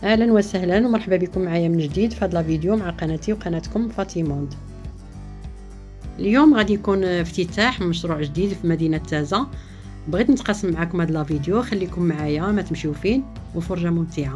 اهلا وسهلا ومرحبا بكم معايا من جديد في هذا الفيديو مع قناتي وقناتكم فاطيموند. اليوم غادي يكون افتتاح مشروع جديد في مدينة تازة. بغيت نتقاسم معكم هذا الفيديو، خليكم معايا ما تمشيو فين، وفرجة ممتعة.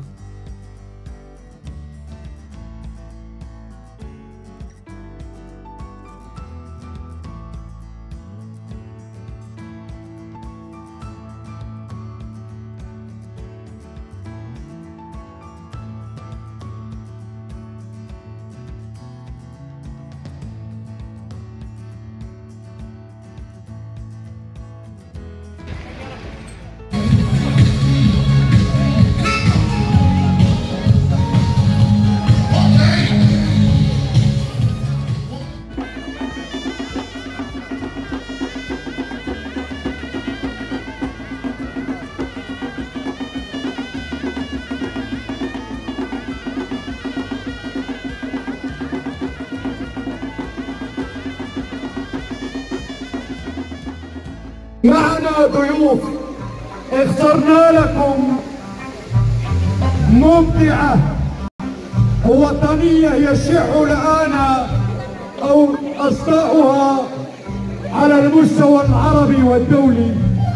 معنا ضيوف اخترنا لكم ممتعة وطنية يشع الآن أو أصداؤها على المستوى العربي والدولي.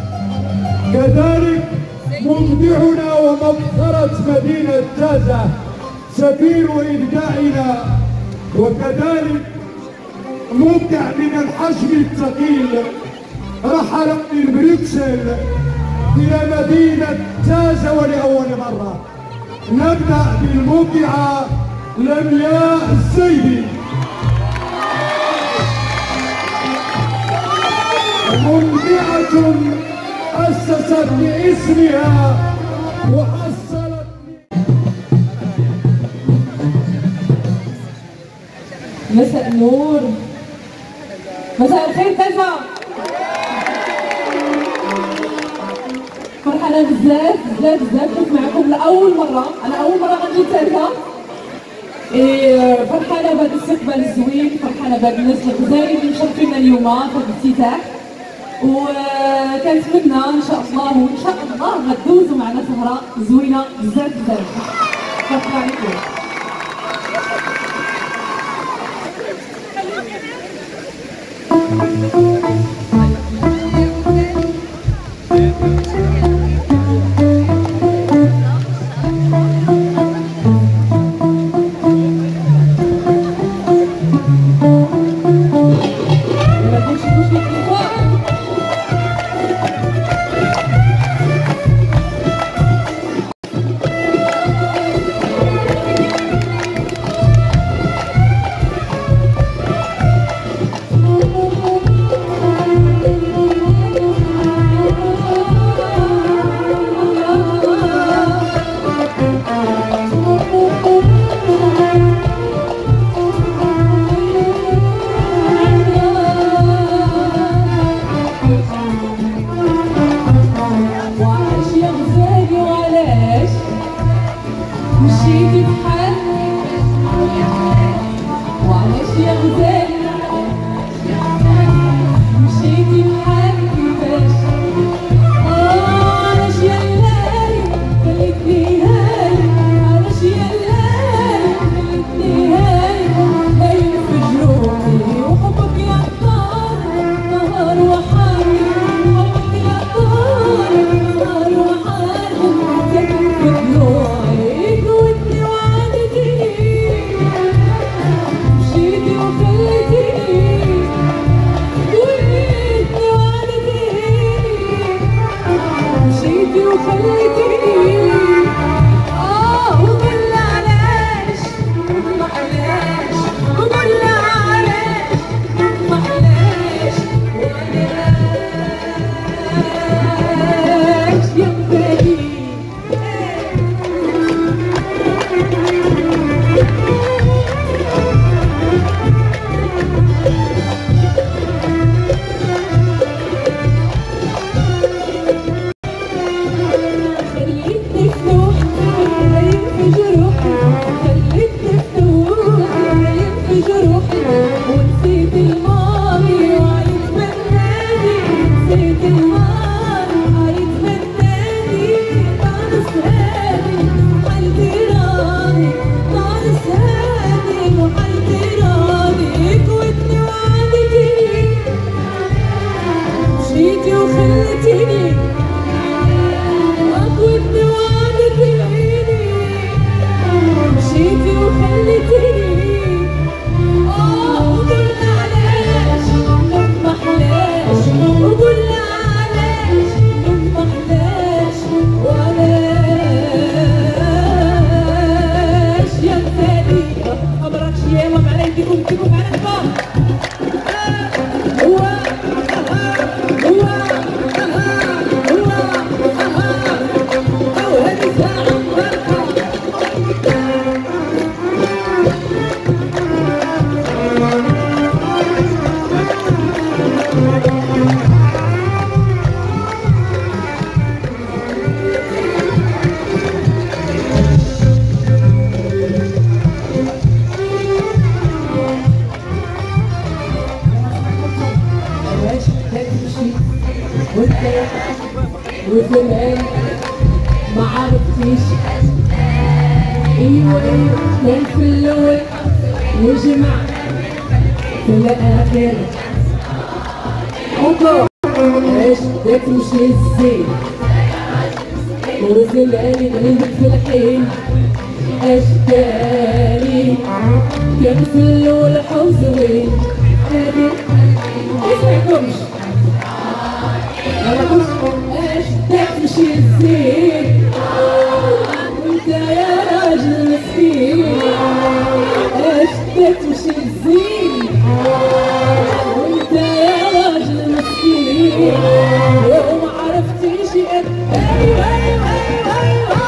كذلك ممتعنا ومبخرة مدينة تازة سفير إبداعنا، وكذلك مبدع من الحجم الثقيل رحل من بروكسل إلى مدينة تازة ولأول مرة. نبدأ بالمبدعة لمياء الزيدي، مبدعة أسست باسمها وحصلت. مساء النور، مساء الخير تازة. فرحانة بزاف بزاف بزاف كنت معكم لأول مرة، أنا أول مرة غنجي تازة. فرحانة بهذا الاستقبال الزوين، فرحانة بهاد الناس الغزالين اللي مشرفينا اليوم في الافتتاح، وكنتمنى إن شاء الله غدوزو معنا سهرة زوينة بزاف بزاف. شكرا عليكم. مشيتي بحالك وعلاش يا غزالي، مشيتي بحالك كيفاش، علاش يا ليالي خليتني هاي، علاش يا ليالي خليتني هاي، باين في جروحي وحبك يا طار نهار وحالي، حبك يا طار نهار وحالي، ساكن في ضلوعي مشيتي وخليتني وزمان ما عرفتيش ايوه كان في الاول يجمع في الاخر انكر عيش تمشي الزين وزمان غلبت في الحين اشكالي كان في الاول حزين هادي ميسمعكمش تمشي الزين وانت يا راجل مسكين اش تمشي الزين وانت يا راجل مسكين وما عرفتيش ايوه ايوه ايوه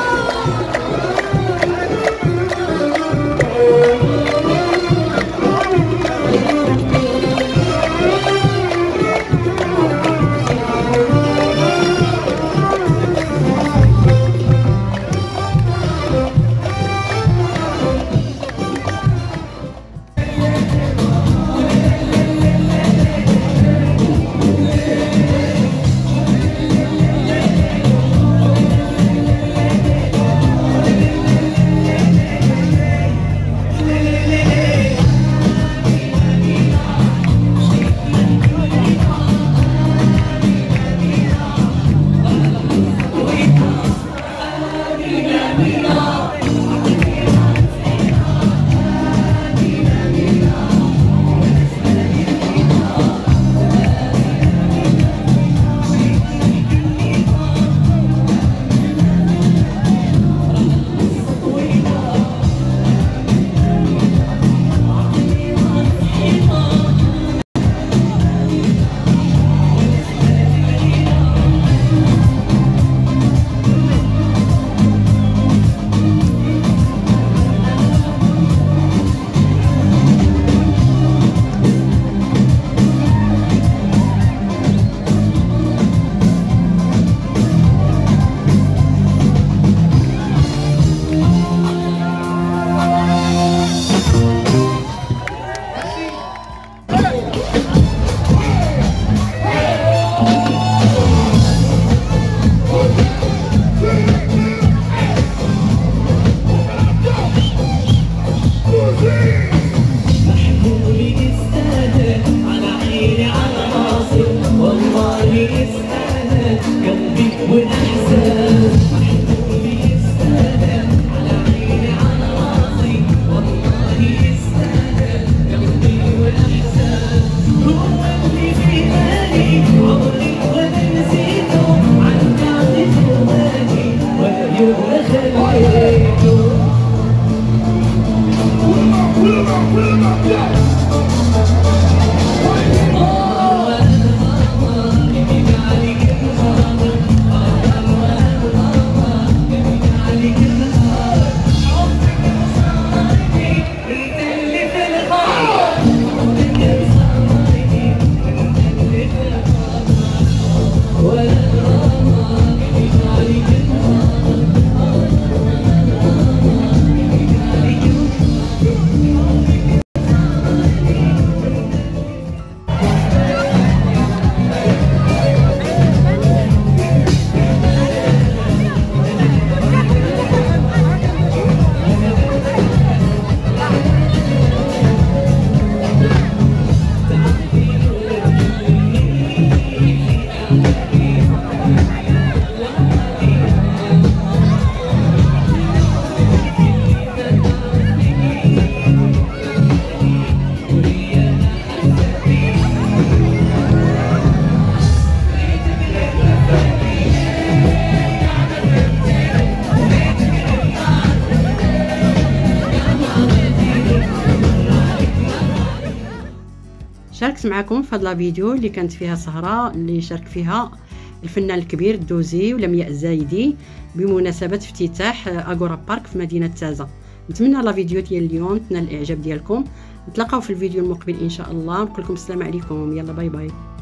شاركت معكم في هذا الفيديو اللي كانت فيها سهرة اللي شارك فيها الفنان الكبير الدوزي ولمياء الزايدي بمناسبة افتتاح اغورا بارك في مدينة تازة. نتمنى لا فيديو ديال اليوم تنال الاعجاب ديالكم. نتلاقاو في الفيديو المقبل ان شاء الله. نقول لكم السلام عليكم، يلا باي باي.